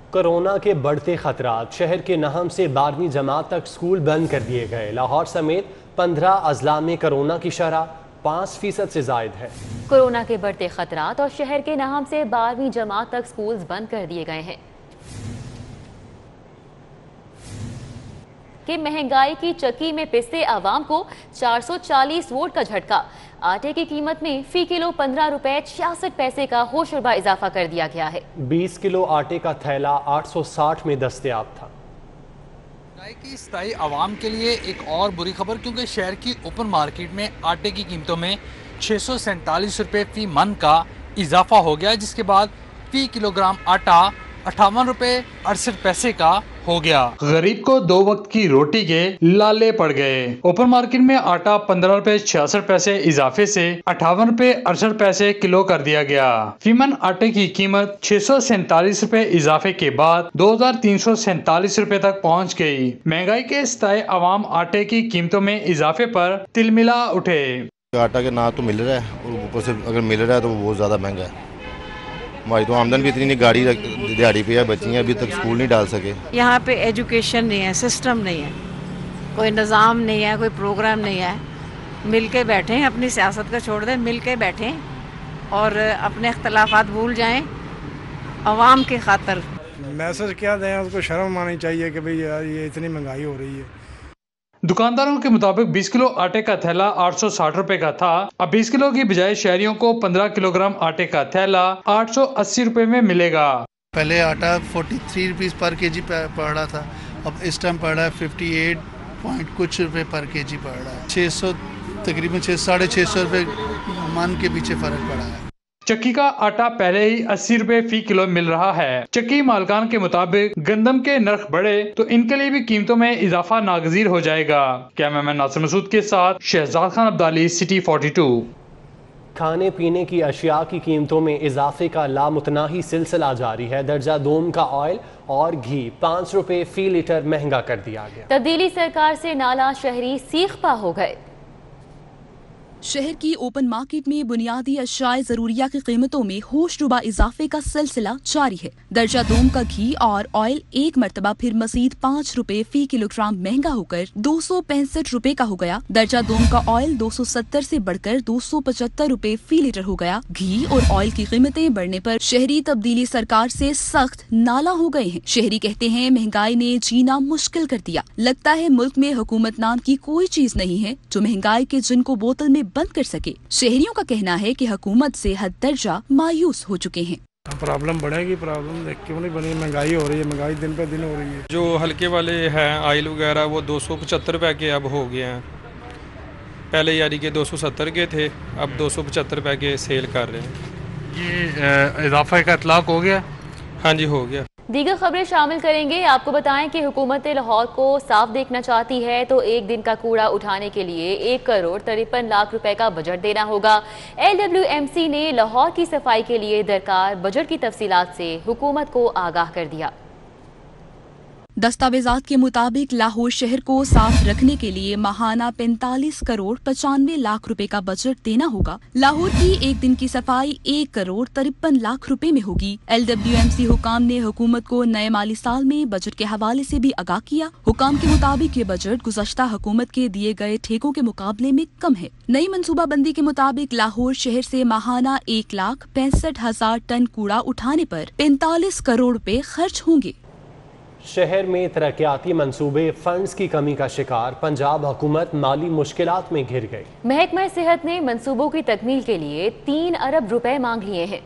Corona के बढ़ते खतरात, शहर के नहम से 12वीं जमात तक स्कूल बंद कर दिए गए। लाहौर समेत 15 अजला में कोरोना की शरह 5% से जायद है। कोरोना के बढ़ते खतरात और शहर के नहम से 12वीं जमात तक स्कूल बंद कर दिए गए हैं। कि महंगाई की चक्की में पिसते आवाम को 440 वोट का झटका। आटे की कीमत में फी किलो 15 रुपए 66 पैसे का होशरुबा इजाफा कर दिया गया है। 20 किलो आटे का थैला 860 में दस्तयाब था। महंगाई की स्थायी आवाम के लिए एक और बुरी खबर, क्योंकि शहर की ओपन मार्केट में आटे की कीमतों में 647 रुपए फी मन का इजाफा हो गया, जिसके बाद फी किलोग्राम आटा 58 रुपए 68 पैसे का हो गया। गरीब को 2 वक्त की रोटी के लाले पड़ गए। ओपन मार्केट में आटा 15 रुपए 66 पैसे इजाफे से 58 रुपए 68 पैसे किलो कर दिया गया। फीमन आटे की कीमत 647 रुपए इजाफे के बाद 2347 रुपए तक पहुंच गई। महंगाई के स्थायी अवाम आटे की कीमतों में इजाफे पर तिलमिला उठे। आटा के ना तो मिल रहा है और ऊपर से अगर मिल रहा है तो वो बहुत ज्यादा महंगा है। हमारी तो आमदन भी इतनी नहीं, गाड़ी दिहाड़ी पे है, बच्चियाँ अभी तक स्कूल नहीं डाल सके। यहाँ पे एजुकेशन नहीं है, सिस्टम नहीं है, कोई निज़ाम नहीं है, कोई प्रोग्राम नहीं है। मिल के बैठें, अपनी सियासत का छोड़ दें, मिल के बैठें और अपने इख्तलाफात भूल जाएं अवाम की खातिर। मैसेज क्या दें, उसको शर्म आनी चाहिए कि भाई यार ये इतनी महंगाई हो रही है। दुकानदारों के मुताबिक 20 किलो आटे का थैला 860 रुपए का था। अब 20 किलो की बजाय शहरियों को 15 किलोग्राम आटे का थैला 880 रुपए में मिलेगा। पहले आटा 43 रुपीस पर केजी पड़ रहा था, अब इस टाइम पड़ रहा है 58 पॉइंट कुछ रुपए पर केजी पड़ रहा है। 600 तकरीबन 650 रुपए मन के पीछे फर्क पड़ा है। चक्की का आटा पहले ही 80 रुपए फी किलो मिल रहा है। चक्की मालकान के मुताबिक गंदम के नर्ख बढ़े तो इनके लिए भी कीमतों में इजाफा नागजीर हो जाएगा। कैमरामैन नासिर मसूद के साथ शहजाद खान अब्दाली, सिटी 42। खाने पीने की अशिया की कीमतों में इजाफे का लामुतनाही सिलसिला जारी है। दर्जा दोम का ऑयल और घी 5 रुपए फी लीटर महंगा कर दिया गया। तब्दीली सरकार से नाला शहरी सीख पा हो गए। शहर की ओपन मार्केट में बुनियादी अशियाए जरूरिया की कीमतों में होशरुबा इजाफे का सिलसिला जारी है। दर्जा दोम का घी और ऑयल एक मरतबा फिर मजीद 5 रुपए फी किलोग्राम महंगा होकर 265 रुपए का हो गया। दर्जा दोम का ऑयल 270 से बढ़कर 275 रुपए फी लीटर हो गया। घी और ऑयल की कीमतें बढ़ने पर शहरी तब्दीली सरकार से सख्त नाला हो गए हैं। शहरी कहते हैं महंगाई ने जीना मुश्किल कर दिया। लगता है मुल्क में हुकूमत नाम की कोई चीज नहीं है जो महंगाई के जिन को बोतल में बंद कर सके। शहरियों का कहना है कि हुकूमत से हद दर्जा मायूस हो चुके हैं। प्रॉब्लम बढ़ेगी, प्रॉब्लम क्यों नहीं बनी? महंगाई हो रही है, महंगाई दिन पे दिन हो रही है। जो हल्के वाले हैं ऑयल वगैरह वो 275 रुपए के अब हो गए हैं। पहले यानी कि 270 के थे, अब 275 रुपए के सेल कर रहे हैं। ये इजाफे का इतलाक हो गया? हाँ जी, हो गया। दीगर खबरें शामिल करेंगे। आपको बताएं कि हुकूमत लाहौर को साफ देखना चाहती है तो एक दिन का कूड़ा उठाने के लिए 1 करोड़ 53 लाख रुपए का बजट देना होगा। LWMC ने लाहौर की सफाई के लिए दरकार बजट की तफसीलात से हुकूमत को आगाह कर दिया। दस्तावेजात के मुताबिक लाहौर शहर को साफ रखने के लिए माहाना 45 करोड़ 95 लाख रुपए का बजट देना होगा। लाहौर की एक दिन की सफाई 1 करोड़ 53 लाख रुपए में होगी। LWMC हुकाम ने हुकूमत को नए माली साल में बजट के हवाले से भी आगाह किया। हुकाम के मुताबिक ये बजट गुज़श्ता हुकूमत के दिए गए ठेकों के मुकाबले में कम है। नई मनसूबाबंदी के मुताबिक लाहौर शहर से माहाना 1,65,000 टन कूड़ा उठाने पर 45 करोड़ रुपए खर्च होंगे। शहर में तरक्याती मंसूबे फंड्स की कमी का शिकार, पंजाब हुकूमत माली मुश्किलात में घिर गई। महकमा सेहत ने मंसूबों की तकमील के लिए 3 अरब रुपए मांग लिए हैं।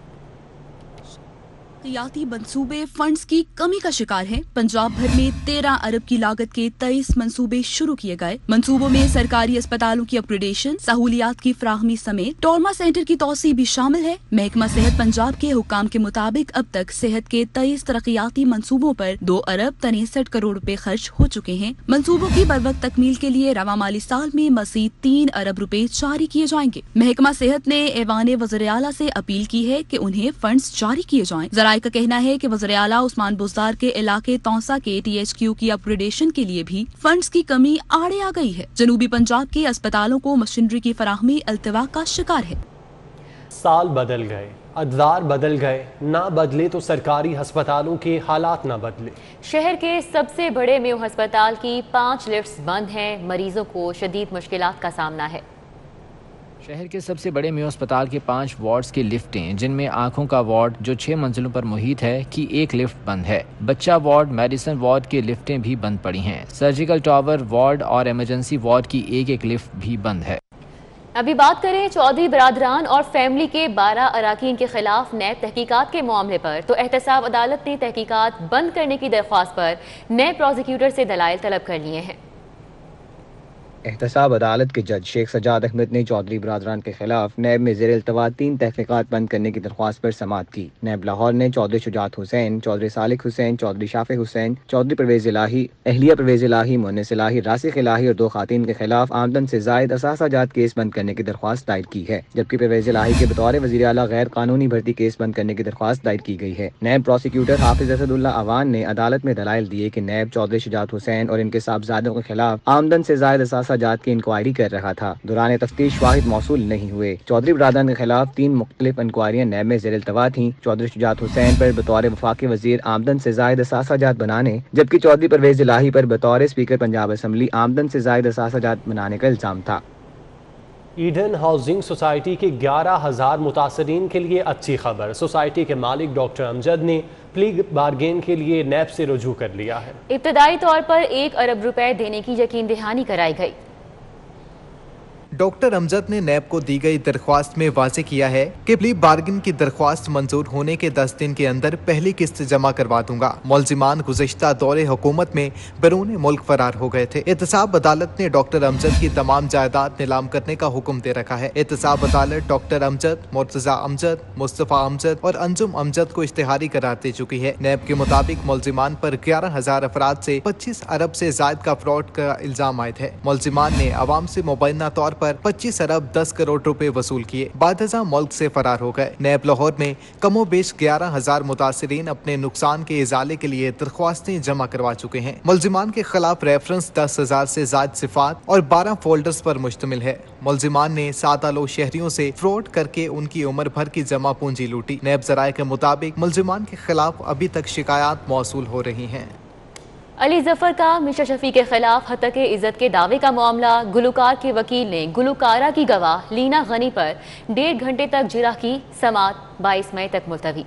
तरक्याती मंसूबे फंड्स की कमी का शिकार हैं। पंजाब भर में 13 अरब की लागत के 23 मंसूबे शुरू किए गए। मंसूबों में सरकारी अस्पतालों की अपग्रेडेशन, सहूलियात की फराहमी समेत ट्रॉमा सेंटर की तौसी भी शामिल है। महकमा सेहत पंजाब के हुकाम के मुताबिक अब तक सेहत के 23 तरक्याती मंसूबों पर 2 अरब 63 करोड़ रुपए खर्च हो चुके हैं। मंसूबों की बरवक्त तकमील के लिए रवा माली साल में मजीद 3 अरब रुपए जारी किए जाएंगे। महकमा सेहत ने ऐवान वज़ीर आला से अपील की है कि उन्हें फंड्स जारी किए जाएं। जराये का कहना है कि वज़ीर आला उस्मान बुज़दार के इलाके तौसा के THQ की अपग्रेडेशन के लिए भी फंड्स की कमी आड़े आ गई है। जनूबी पंजाब के अस्पतालों को मशीनरी की फराहमी अल्तवा का शिकार है। साल बदल गए, अदवार बदल गए, ना बदले तो सरकारी अस्पतालों के हालात ना बदले। शहर के सबसे बड़े मेयो अस्पताल की 5 लिफ्ट्स बंद हैं, मरीजों को शदीद मुश्किलात का सामना है। शहर के सबसे बड़े मेयो अस्पताल के 5 वार्ड्स की लिफ्टें, जिनमें आंखों का वार्ड जो 6 मंजिलों पर मुहित है, की एक लिफ्ट बंद है। बच्चा वार्ड, मेडिसिन वार्ड की लिफ्टें भी बंद पड़ी हैं। सर्जिकल टावर वार्ड और इमरजेंसी वार्ड की एक लिफ्ट भी बंद है। अभी बात करें चौधरी बरादरान और फैमिली के 12 अराकीन के खिलाफ नैब तहकीकात के मामले पर, तो एहतसाब अदालत ने तहकीकात बंद करने की दरख्वास्त पर नैब प्रोसिक्यूटर से दलाइल तलब कर लिए हैं। एहतसाब अदालत के जज शेख सजाद अहमद ने चौधरी बरादरान के खिलाफ नैब में ज़ेर इल्तवा 3 तहकीकात बंद करने की दरख्वास्त पर समाअत की। नैब लाहौर ने चौधरी शुजात हुसैन, चौधरी सालिक हुसैन, चौधरी शाफे हुसैन, चौधरी परवेज इलाही, अहलिया परवेज इलाही, मुन्निस इलाही, रासिक इलाही और 2 खातीन के खिलाफ आमदन से जायद असासा जात केस बंद करने की दरख्वास्त दायर की है, जबकि परवेज इलाही के बतौर वज़ीर आला गैर कानूनी भर्ती केस बंद करने की दरख्वास्त दायर की गई है। नैब प्रोसिक्यूटर हाफिज असदुल्ला अवान ने अदालत में दलाइल दिए कि नैब चौधरी शुजात हुसैन और इनके साहबजादों के खिलाफ आमदन से जायद असासा जात की इंक्वायरी कर रहा था। दौरान तफ्तीश वाहिद मौसूल नहीं हुए। चौधरी बरादरान के खिलाफ 3 मुख्तलिफ इंक्वायरियां नैब में ज़ेर इल्तवा थीं। चौधरी शुजात हुसैन पर बतौर वफाकी वजीर आमदन से जायद असासा जात बनाने, जबकि चौधरी परवेज इलाही पर बतौर स्पीकर पंजाब असम्बली आमदन से जायद असासा जात बनाने का इल्जाम था। ईडन हाउसिंग सोसाइटी के 11,000 मुतासरीन के लिए अच्छी खबर। सोसाइटी के मालिक डॉक्टर अमजद ने प्ली बारगेन के लिए नैब से रुजू कर लिया है। इब्तदाई तौर पर 1 अरब रुपए देने की यकीन दहानी कराई गई। डॉक्टर अमजद ने नैब को दी गई दरख्वास्त में वाज़ेह किया है कि प्ली बार्गिन की दरख्वास्त मंजूर होने के 10 दिन के अंदर पहली किस्त जमा करवा दूंगा। मुलजिमान गुज़िश्ता दौरे हुकूमत में बैरून मुल्क फरार हो गए थे। एहतसाब अदालत ने डॉक्टर अमजद की तमाम जायदाद नीलाम करने का हुक्म दे रखा है। एहतसाब अदालत डॉक्टर अमजद, मुर्तजा अमजद, मुस्तफ़ा अमजद और अंजुम अमजद को इश्तिहारी करार दे चुकी है। नैब के मुताबिक मुलजिमान पर 11,000 अफराद से 25 अरब से जायद का फ्रॉड का इल्जाम आयद है। मुलजिमान ने आवाम से मुबैना तौर पर 25 अरब 10 करोड़ रुपए वसूल किए, बादजा मुल्क से फरार हो गए। नैब लाहौर में कमो बेश 11,000 मुतासरीन अपने नुकसान के इजाले के लिए दरख्वास्तें जमा करवा चुके हैं। मुलजिमान के खिलाफ रेफरेंस 10,000 से जायद सिफात और 12 फोल्डर्स पर मुश्तमिल है। मुलजिमान ने 7 आलो शहरियों से फ्रॉड करके उनकी उम्र भर की जमा पूंजी लूटी। नैब जराये के मुताबिक मुलजिमान के खिलाफ अभी तक शिकायत मौसूल हो रही हैं। अली जफर का मीशा शफी के खिलाफ हत्या इज्जत के दावे का मामला। गुलकार के वकील ने गुलकारा की गवाह लीना गनी पर 1.5 घंटे तक जिरह की समाअत 22 मई तक मुलतवी।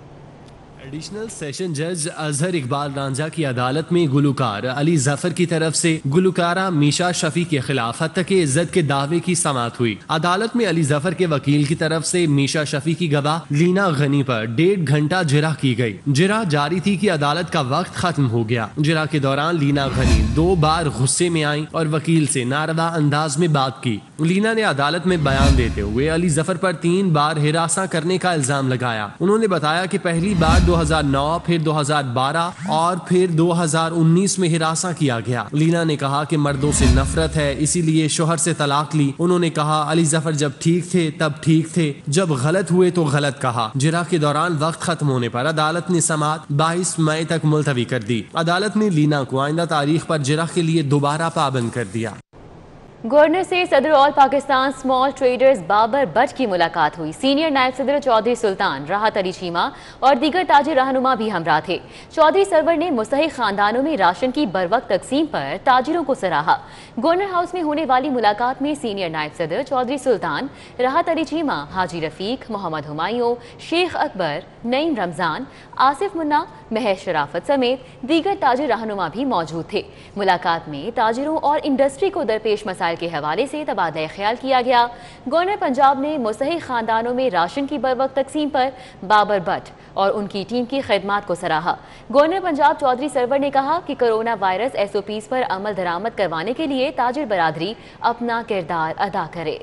एडिशनल सेशन जज अजहर इकबाल रांझा की अदालत में गुलकार अली जफर की तरफ से गुलकारा मीशा शफी के खिलाफ हत्या के इज्जत के दावे की समाअत हुई। अदालत में अली जफर के वकील की तरफ से मीशा शफी की गवाह लीना गनी पर 1.5 घंटा जिरह की गई। जिरह जारी थी कि अदालत का वक्त खत्म हो गया। जिरह के दौरान लीना गनी 2 बार गुस्से में आई और वकील से नारवा अंदाज में बात की। लीना ने अदालत में बयान देते हुए अली जफर पर 3 बार हिरासा करने का इल्जाम लगाया। उन्होंने बताया कि पहली बार 2009, फिर 2012 और फिर 2019 में हिरासा किया गया। लीना ने कहा कि मर्दों से नफरत है, इसीलिए शोहर से तलाक ली। उन्होंने कहा अली जफर जब ठीक थे तब ठीक थे, जब गलत हुए तो गलत कहा। जिरह के दौरान वक्त खत्म होने पर अदालत ने समाअत 22 मई तक मुलतवी कर दी। अदालत ने लीना को आइंदा तारीख पर जिरह के लिए दोबारा पाबंद कर दिया। गवर्नर से सदर all Pakistan small traders Babar Butt की मुलाकात हुई। सीनियर नायब सदर चौधरी सुल्तान, राहत अली चीमा और दीगर ताजिर रहनुमा भी हमरा थे। चौधरी सरवर ने मुस्तहिक खानदानों में राशन की बरवक्त तकसीम पर ताजिरों को सराहा। गवर्नर हाउस में होने वाली मुलाकात में सीनियर नायब सदर चौधरी सुल्तान, राहत अली चीमा, हाजी रफीक, मोहम्मद हुमायूं, शेख अकबर, नईम रमजान, आसिफ मुन्ना, महेश शराफत समेत दीगर ताजिर रहनुमा भी मौजूद थे। मुलाकात में ताजिरों और इंडस्ट्री को दरपेश मसाइल के हवाले से तबादला ख्याल किया गया। गवर्नर पंजाब ने मुस्तहिक खानदानों में राशन की बरवक्त तकसीम पर बाबर बट और उनकी टीम की खिदमात को सराहा। गवर्नर पंजाब चौधरी सरवर ने कहा कि कोरोना वायरस SOPs पर अमल दरामद करवाने के लिए ताजिर बरादरी अपना किरदार अदा करे।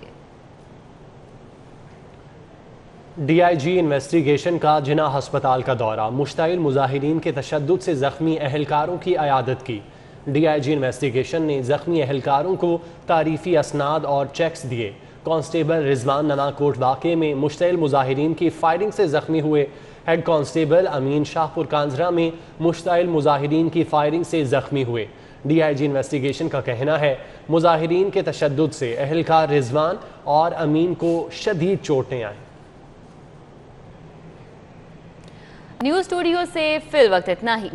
DIG इन्वेस्टिगेशन का जिना हस्पताल का दौरा, मुश्ताइल मुजाहिरीन के तशद्दुद से जख्मी अहलकारों की अयादत की। DIG इन्वेस्टिगेशन ने जख्मी अहलकारों को तारीफी असनाद और चेक्स दिए। कांस्टेबल रिजवान ननाकोट वाक़े में मुश्ताइल मुजाहिरीन की फायरिंग से जख्मी हुए। हेड कांस्टेबल अमीन शाहपुर कांजरा में मुश्ताइल मुजाहिरीन की फायरिंग से जख्मी हुए। DIG इन्वेस्टिगेशन का कहना है मुजाहिरीन के तशद्दुद से अहलकार रिजवान और अमीन को शदीद चोटें आई। न्यूज स्टूडियो से फिल वक्त इतना ही।